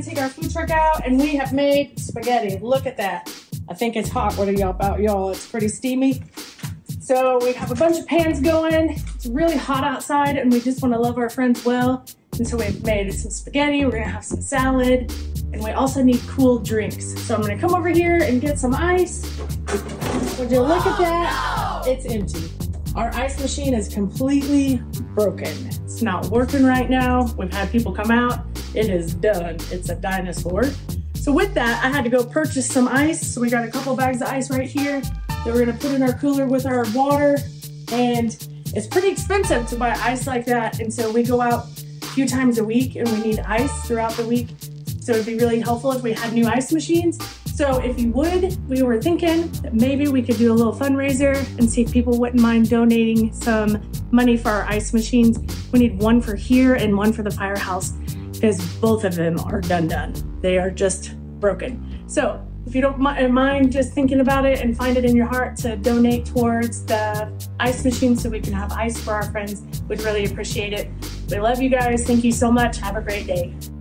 gonna take our food truck out and we have made spaghetti. Look at that. I think it's hot. What are y'all about, y'all? It's pretty steamy. So we have a bunch of pans going. It's really hot outside and we just wanna love our friends well. And so we've made some spaghetti, we're gonna have some salad, and we also need cool drinks. So I'm gonna come over here and get some ice. Would you look at that? It's empty. Our ice machine is completely broken. It's not working right now. We've had people come out. It is done. It's a dinosaur. So with that, I had to go purchase some ice. So we got a couple bags of ice right here that we're gonna put in our cooler with our water. And it's pretty expensive to buy ice like that. And so we go out a few times a week and we need ice throughout the week. So it'd be really helpful if we had new ice machines. So if you would, we were thinking that maybe we could do a little fundraiser and see if people wouldn't mind donating some money for our ice machines. We need one for here and one for the firehouse because both of them are done. They are just broken. So if you don't mind just thinking about it and find it in your heart to donate towards the ice machine so we can have ice for our friends, we'd really appreciate it. We love you guys. Thank you so much. Have a great day.